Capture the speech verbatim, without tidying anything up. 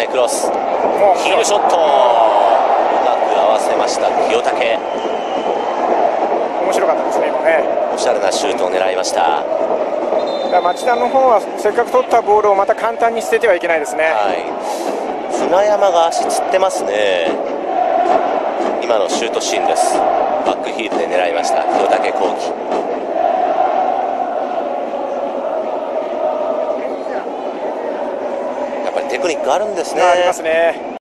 クロス、ヒールショット、うまく合わせました清武。 面白かったですね今ね。 おしゃれなシュートを狙いました。 だから町田の方はせっかく取ったボールをまた簡単に捨ててはいけないですね。 はい、船山が足つってますね。今のシュートシーンです。バックヒールで狙いました清武幸喜。やっぱりテクニックあるんですね。 ありますね。